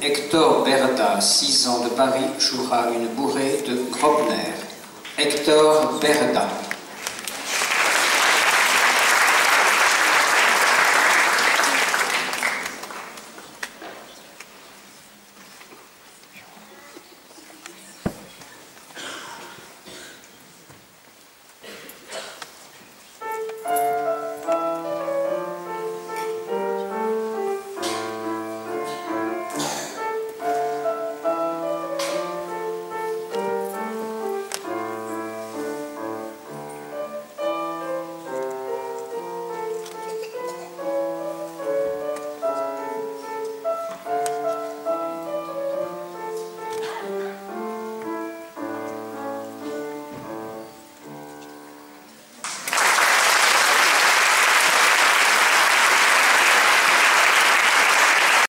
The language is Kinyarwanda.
Hector Berda, 6 ans de Paris, jouera une bourrée de Grobner. Hector Berda.